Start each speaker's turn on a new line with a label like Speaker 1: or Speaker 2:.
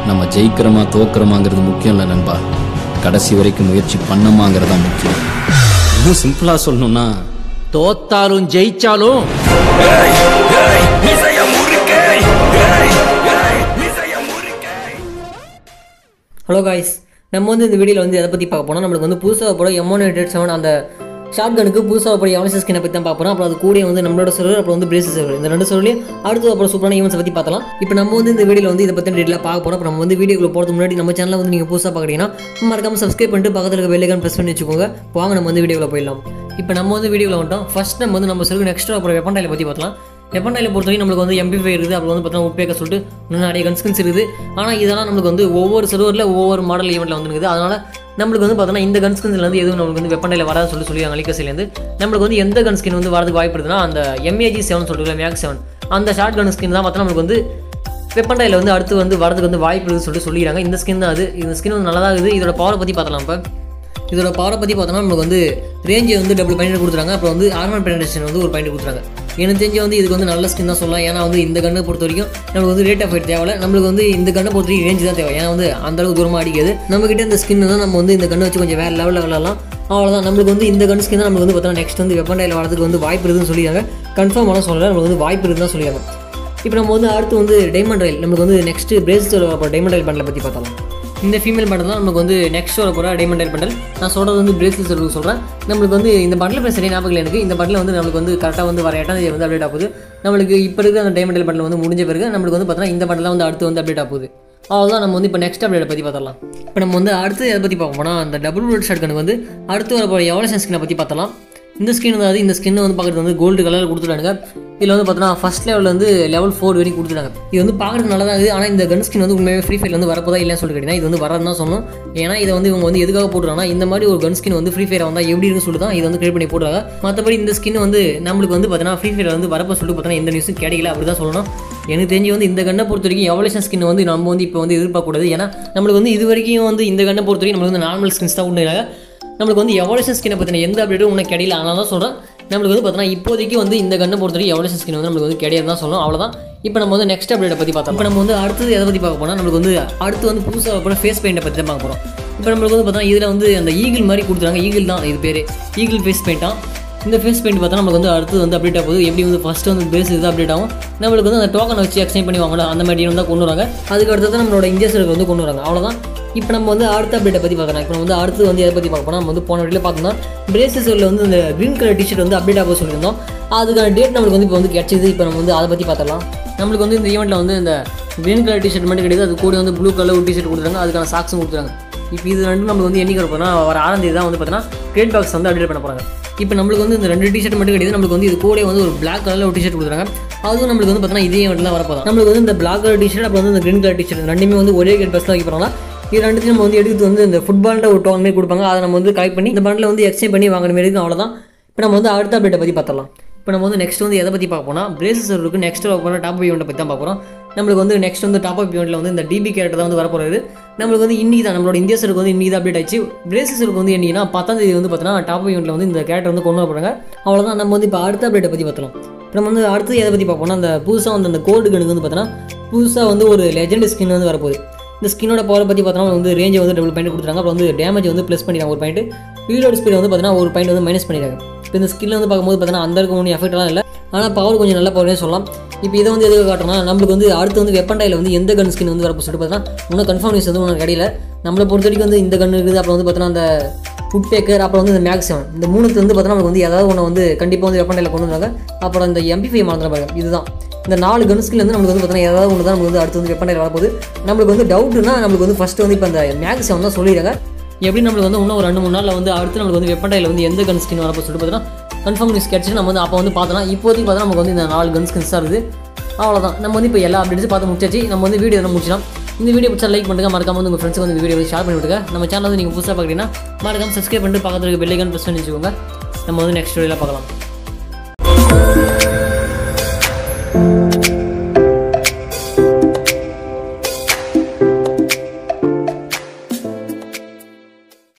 Speaker 1: நம்ம ஜெயிக்கிறோமா தோக்குறோமாங்கிறது முக்கியம் இல்லை நண்பா, கடைசி வரைக்கும் முயற்சி பண்ணமாங்கிறது தான் முக்கியம். இன்னும் சிம்பிளா சொல்லணும்னா,
Speaker 2: தோத்தாலும் ஜெயிச்சாலும்
Speaker 3: ஹலோ காய்ஸ், நம்ம வந்து இந்த வீடியோவில் வந்து எதை பற்றி பார்க்க போனால் நம்மளுக்கு வந்து புதுசாக போட M1887 அந்த ஷார்ட் கனுக்கு புதுசாக போட எவனஸ் ஸ்கினை பற்றி தான் பார்க்க போகிறோம். அப்புறம் அது கூட வந்து நம்மளோட சர்வர், அப்புறம் வந்து பிரேசஸ் சர்வர், இந்த ரெண்டு சர்வர்லையும் அடுத்து அப்புறம் சூப்பரான ஈவெண்ட்ஸை பற்றி பார்த்தலாம். இப்போ நம்ம வந்து இந்த வீடியோவில் வந்து இதை பற்றி டீட்டெயிலாக பார்க்க போகிறோம். அப்புறம் நம்ம வந்து வீடியோக்குள்ள போகிறதுக்கு முன்னாடி நம்ம சேனலில் வந்து நீங்கள் புதுசாக பார்க்குறீங்கன்னா மறக்காம சப்ஸ்கிரைப் பண்ணிட்டு பக்கத்தில் இருக்க பெல் ஐகான் ப்ரெஸ் பண்ணி வச்சுக்கோங்க. வாங்க நம்ம வந்து வீடியோவில் போயிடலாம். இப்போ நம்ம வந்து வீடியோவில் வந்துட்டோம். ஃபர்ஸ்ட் நம்ம வந்து நம்ம சர்வர் நெக்ஸ்ட் அப்புறம் வெப்பன் டைலை பற்றி பார்த்தலாம். வெப்பன் டைலை பொறுத்தவரைக்கும் நம்மளுக்கு வந்து MP5 இருக்குது, அப்புறம் வந்து பார்த்தீங்கன்னா உட்பேக்க சொல்லிட்டு இன்னும் நிறைய கன்ஸ்கின்ஸ் இருக்குது. ஆனால் இதெல்லாம் நம்மளுக்கு வந்து ஒவ்வொரு சர்வரில் ஒவ்வொரு மாடல் ஈவெண்ட்டில் வந்துருக்குது. அதனால் நம்மளுக்கு வந்து பார்த்தோன்னா இந்த கன்ஸ்கின்ஸ்லேருந்து எதுவும் நம்மளுக்கு வந்து வெப்பன் டைல வராது சொல்லியிருக்காங்க அலிகசிலேருந்து. நம்மளுக்கு வந்து எந்த கன்ஸ்கின் வந்து வரதுக்கு வாய்ப்பு இருக்குதுன்னா, அந்த M1887 சொல்லிட்டு M1887 அந்த ஷார்ட் கன் ஸ்கின் தான் பார்த்தா நம்மளுக்கு வந்து வெப்பன் டைல வந்து அடுத்து வந்து வரதுக்கு வந்து வாய்ப்பு இருக்குதுன்னு சொல்லியிருக்காங்க. இந்த ஸ்கின் தான் அது. இந்த ஸ்கின் வந்து நல்லா தான் இருக்குது. இதோட பவரை பற்றி பார்த்தலாம். இப்போ இதோட பவரை பற்றி பார்த்தோன்னா நம்மளுக்கு வந்து ரேஞ்சை வந்து டபுள் பாயிண்ட் கொடுத்துறாங்க. அப்புறம் வந்து ஆர்மர் பெனட்ரேஷன் வந்து ஒரு பாயிண்ட் கொடுத்துறாங்க. எனக்கு தெரிஞ்சு வந்து இதுக்கு வந்து நல்ல ஸ்கின் தான் சொல்லலாம். ஏன்னா வந்து இந்த கண்ணை பொறுத்த வரைக்கும் நம்மளுக்கு வந்து ரேட் ஆஃப் ஃபைட் தேவை, நம்மளுக்கு வந்து இந்த கண்ணை பொறுத்த வரைக்கும் ரேஞ்சு தான் தேவை. ஏன்னா வந்து அந்த அளவுக்கு தூரமாக அடிக்காது. நம்மகிட்ட இந்த ஸ்கின் தான் நம்ம வந்து இந்த கண்ணை வச்சு கொஞ்சம் வேறு லெவலில் விளாடலாம். அவ்வளோதான். நம்மளுக்கு வந்து இந்த கன் ஸ்கின் தான் நம்மளுக்கு வந்து பார்த்தோன்னா நெக்ஸ்ட் வந்து வெப்பன் டைல வரதுக்கு வந்து வாய்ப்பு இருக்குதுன்னு சொல்லியிருக்காங்க. கன்ஃபார்ம் ஆனால் சொல்லலை, நம்மளுக்கு வந்து வாய்ப்பு இருக்குன்னு தான் சொல்லியிருக்காங்க. இப்போ நம்ம வந்து அடுத்து வந்து டைமண்ட் ரயில், நம்மளுக்கு வந்து நெக்ஸ்ட் பிரேஸ்லெட் அப்புறம் டைமண்ட் ரயில் பண்டலை பற்றி பார்த்தலாம். இந்த ஃபீமேல் பண்டல் தான் நமக்கு வந்து நெக்ஸ்ட் வர போகிற டைமண்ட் ரயில் பண்டல். நான் சொல்கிறது வந்து பிரேஸ்லெட் சொல்லுறது சொல்கிறேன். நம்மளுக்கு வந்து இந்த பண்டல் பேர் சரியாக ஞாபகம் எனக்கு. இந்த பண்டல் வந்து நம்மளுக்கு வந்து கரெக்டாக வந்து வர 8ஆம் தேதி வந்து அப்டேட் ஆகுது. நம்மளுக்கு இப்போ இருக்கிற அந்த டைமண்ட் ரயில் பண்டல் வந்து முடிஞ்ச பிறகு நம்மளுக்கு வந்து பார்த்தீங்கன்னா இந்த பண்டலாம் வந்து அடுத்து வந்து அப்டேட் ஆகுது. அவ்வளோதான். நம்ம வந்து இப்போ நெக்ஸ்ட் அப்டேட்டை பற்றி பார்த்தலாம். இப்போ நம்ம வந்து அடுத்து எதை பற்றி பார்க்க போனால், அந்த டபுள் ரோட் ஷார்ட் கனுக்கு வந்து அடுத்து வர போகிற எவலூஷன் ஸ்கினை பற்றி பார்த்தலாம். இந்த ஸ்கின் வந்து இந்த ஸ்கின் வந்து பார்க்குறது வந்து கோல்டு கலரில் கொடுத்துட்டாங்க. இதில் வந்து பார்த்தீங்கன்னா ஃபஸ்ட் லெவலில் வந்து level 4 வரைக்கும் கொடுத்துட்டாங்க. இது வந்து பார்க்குறது நல்லா தான் இருக்குது. ஆனால் இந்த கன் ஸ்கின் வந்து உண்மையாக ஃப்ரீ ஃபயர் வந்து வரப்போதா இல்லைன்னு சொல்லிட்டு கேட்டிங்கன்னா இது வந்து வராதுன்னு தான் சொல்லணும். ஏன்னா இதை வந்து இவங்க வந்து எதுக்காக போட்டுறாங்கன்னா, இந்த மாதிரி ஒரு கன் ஸ்கின் வந்து ஃப்ரீ ஃபயர் வந்தால் எப்படி இருக்குன்னு சொல்லிட்டு தான் இதை வந்து கிரியேட் பண்ணி போடுறாங்க. மற்றபடி இந்த ஸ்கின் வந்து நம்மளுக்கு வந்து பார்த்தீங்கன்னா ஃப்ரீ ஃபயர் வந்து வரப்போ சொல்லிட்டு பார்த்தீங்கன்னா எந்த நியூஸும் கிடைக்கல, அப்படி தான் சொல்லணும். எனக்கு தெரிஞ்சு வந்து இந்த கண்ணை பொறுத்த வரைக்கும் எவல்யூஷன் ஸ்கின் வந்து நம்ம வந்து இப்போ வந்து எதிர்பார்க்கக்கூடாது. ஏன்னா நம்மளுக்கு வந்து இது வரைக்கும் வந்து இந்த கண்ணை பொறுத்த வரைக்கும் நம்மளுக்கு வந்து நார்மல் ஸ்கின்ஸ் தான் உண்டுறாங்க. நம்மளுக்கு வந்து எவல்யூஷன் ஸ்கினை பற்றின எந்த அப்டேட்டும் உனக்கு கிடைக்கல. அதனால தான் சொல்கிறேன், நம்மளுக்கு வந்து பார்த்தீங்கன்னா இப்போதைக்கு வந்து இந்த கண்ணை பொறுத்த வரைக்கும் எவல்யூஷன் ஸ்கின் வந்து நம்மளுக்கு வந்து கிடையாது தான் சொல்லணும். அவ்வளோதான். இப்போ நம்ம வந்து நெக்ஸ்ட் அப்டேட்டை பற்றி பார்த்தோம். இப்போ நம்ம வந்து அடுத்தது எதை பற்றி பார்க்க போனால், நம்மளுக்கு வந்து அடுத்து வந்து புதுசாக கூட ஃபேஸ் பெயிண்ட்டை பற்றி தான் பார்க்க போகிறோம். இப்போ நம்மளுக்கு வந்து பார்த்தீங்கன்னா இதில் வந்து அந்த ஈகிள் மாதிரி கொடுத்துருக்காங்க. ஈகிள் தான் இது பேர், ஈகிள் ஃபேஸ் பெயிண்ட்டாக. இந்த ஃபேஸ் பெயிண்ட் பார்த்தா நம்மளுக்கு வந்து அடுத்து வந்து அப்டேட் ஆகுது. எப்படி வந்து ஃபஸ்ட்டு வந்து பேஸ் இது அப்டேட் ஆகும். நம்மளுக்கு வந்து அந்த டோக்கனை வச்சு எக்ஸ்சேஞ்ச் பண்ணி வாங்கலாம், அந்த மாதிரி வந்து கொண்டு வராங்க. அதுக்கு அடுத்தது நம்மளோட இந்தியர்களுக்கு வந்து கொண்டு வராங்க. அவ்வளோதான். இப்போ நம்ம வந்து அடுத்த அப்டேட்டை பற்றி பார்க்கலாம். இப்போ வந்து அடுத்து வந்து எதை பற்றி பார்க்க போனால், நம்ம வந்து போன வீட்டில் பார்த்தோம்னா பிரேசஸில் வந்து இந்த க்ரீன் கலர் டிஷர்ட் வந்து அப்டேட் ஆக சொல்லியிருந்தோம். அதுக்கான டேட் நம்மளுக்கு வந்து இப்போ வந்து கிடச்சிது. இப்போ நம்ம வந்து அதை பற்றி பார்த்தலாம். நம்மளுக்கு வந்து இந்த ஈவெண்ட்டில் வந்து இந்த க்ரீன் கலர் டிஷர்ட் மட்டும் கிடையாது, அது கூட வந்து ப்ளூ கலர் ஒரு டிஷர்ட் கொடுத்துருக்காங்க, அதுக்கான சாக்ஸும் கொடுத்துருக்காங்க. இப்போ இது ரெண்டும் நம்மளுக்கு வந்து என்னைக்கு வரப்போனா வர 6ஆம் தேதி தான் வந்து பார்த்தீங்கன்னா கிரேட் பாக்ஸ் வந்து அப்டேட் பண்ண போகிறாங்க. இப்போ நம்மளுக்கு வந்து இந்த 2 டிஷர்ட் மட்டும் கிடையாது, நம்மளுக்கு வந்து இது கூட வந்து ஒரு பிளாக் கலரில் ஒரு டிஷர்ட் கொடுத்துருக்காங்க. அதுவும் நம்மளுக்கு வந்து பார்த்தீங்கன்னா இதே ஈவெண்ட்டில் வரப்போதான். நம்மளுக்கு வந்து இந்த பிளாக் கலர் டிஷர்ட் அப்புறம் வந்து இந்த க்ரீன் கலர் டிஷர்ட் ரெண்டுமே வந்து ஒரே கிரேட் பாக்ஸ் தான் வைக்க போகிறாங்க. இது ரெண்டுத்தையும் நம்ம வந்து எடுத்து வந்து இந்த ஃபுட்பால்ன்ற ஒரு டோன் மாதிரி கொடுப்பாங்க. அதை நம்ம வந்து கலெக்ட் பண்ணி இந்த பண்டில் வந்து எக்ஸ்சேஞ்ச் பண்ணி வாங்குற மாதிரி இருக்கும். அவ்வளோதான். இப்போ நம்ம வந்து அடுத்த அப்டேட்டை பற்றி பார்த்தலாம். இப்போ நம்ம வந்து நெக்ஸ்ட் வந்து எதை பற்றி பார்க்க போனால், பிரேசஸ் சர்வருக்கு நெக்ஸ்ட் வரப்போன டாப் ஈவெண்ட்டை பற்றி தான் பார்க்குறோம். நம்மளுக்கு வந்து நெக்ஸ்ட் வந்து டாப் அப் ஈவெண்ட்டில் வந்து இந்த DB கேரக்டர் தான் வந்து வரப்போகிறது. நம்மளுக்கு வந்து இன்றைக்கி தான் நம்மளோட இந்தியா சருக்கு வந்து இன்றைக்கி தான் அப்டேட் ஆச்சு. பிரேசஸ் சருக்கு வந்து என்னன்னா 10ஆம் தேதி வந்து பார்த்தீங்கன்னா டாப் ஈவெண்ட்டில் வந்து இந்த கேரக்டர் வந்து கொண்டு வரப்படுறாங்க. அவ்வளோதான். நம்ம வந்து இப்போ அடுத்த அப்டேட்டை பற்றி பார்த்தலாம். இப்போ நம்ம வந்து அடுத்து எதை பற்றி பார்ப்போம்னா, அந்த புதுசாக வந்து அந்த கோல்டு கனுக்கு வந்து பார்த்தீங்கன்னா புதுசாக வந்து ஒரு லெஜெண்ட் ஸ்கின் வந்து வரப்போகுது. இந்த ஸ்கினோட பவரை பற்றி பார்த்தோம்னா வந்து ரேஞ்சை வந்து டபுள் பாயிண்ட் கொடுத்துறாங்க. அப்புறம் வந்து டேமேஜ் வந்து ப்ளஸ் பண்ணிடுறாங்க ஒரு பாயிண்ட். ரீலோட் ஸ்பீட் வந்து பார்த்தீங்கன்னா ஒரு பாயிண்ட் வந்து மைனஸ் பண்ணிடுறாங்க. இப்போ இந்த ஸ்கில்ல வந்து பார்க்கும்போது பார்த்தீங்கன்னா அந்த ஒன்றும் எஃபெக்ட்லாம் இல்லை, ஆனால் பவர் கொஞ்சம் நல்ல பவர்னே சொல்லலாம். இப்போ இதை வந்து எதுக்கு காட்டுறோம்னா, நம்மளுக்கு வந்து அடுத்து வந்து வெப்பன் டைல வந்து எந்த கன் ஸ்கின் வந்து வரப்போ சொல்லிட்டு பார்த்தீங்கன்னா இன்னும் கன்ஃபார்ம் நியூஸ் வந்து ஒன்றும் கிடையில. நம்மளை பொறுத்த வரைக்கும் வந்து இந்த கன் இருக்குது, அப்புறம் வந்து பார்த்தீங்கன்னா அந்த உட்பேக்கர், அப்புறம் வந்து இந்த M1887 இந்த மூணுத்து வந்து பார்த்தீங்கன்னா நமக்கு வந்து ஏதாவது ஒன்று வந்து கண்டிப்பாக வந்து வெப்பன் டைல கொண்டு வந்தாங்க. அப்புறம் இந்த MP5 மறந்துட பாருங்க. இதுதான் இந்த 4 கன் ஸ்கில் வந்து நம்மளுக்கு வந்து பார்த்தீங்கன்னா ஏதாவது ஒன்று தான் நமக்கு வந்து அடுத்து வந்து வெப்பன் டைல வரப்போகுது. நம்மளுக்கு வந்து டவுட்னா நம்மளுக்கு வந்து ஃபஸ்ட்டு வந்து இப்போ இந்த M1887 தான் சொல்லிடுறாங்க. எப்படி நம்மளுக்கு வந்து இன்னும் ஒரு 2-3 நாளில் வந்து அடுத்து நம்மளுக்கு வந்து வெப்பன் டைல வந்து எந்த கன் ஸ்கின் வரப்போ சொல்லிட்டு பார்த்தீங்கன்னா கன்ஃபார்ம் நியூஸ் கிடச்சி நம்ம வந்து அப்போ வந்து பார்த்தோம்னா இப்போதைக்கு பார்த்தா நமக்கு வந்து இந்த 4 கன் ஸ்கின்ஸ் தான் இருக்குது. அவ்வளோதான். நம்ம வந்து இப்போ எல்லா அப்டேட்ஸும் பார்த்து முடிச்சாச்சு. நம்ம வந்து வீடியோ எல்லாம் முடிச்சிடலாம். இந்த வீடியோ பிடிச்சா லைக் பண்ணுங்கள், மறக்காம வந்து உங்கள் ஃப்ரெண்ட்ஸுக்கு வந்து இந்த வீடியோ ஷேர் பண்ணி விட்டுங்க. நம்ம சேனல் வந்து நீங்கள் புதுசாக பார்க்குறீங்கன்னா மறக்காம சப்ஸ்கிரைப் பண்ணிட்டு பக்கத்தில் இருக்க பெல் ஐகான் ப்ரெஸ் பண்ணி வச்சுக்கோங்க. நம்ம வந்து நெக்ஸ்ட் வீடியோவில் பார்க்கலாம்.